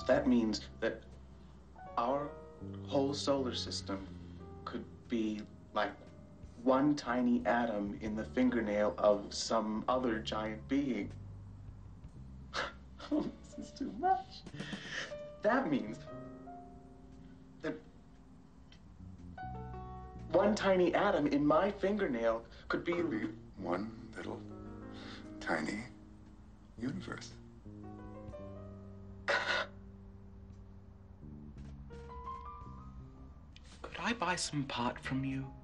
That means that our whole solar system could be like one tiny atom in the fingernail of some other giant being. Oh, this is too much. That means that one tiny atom in my fingernail could be one little tiny universe. Could I buy some pot from you?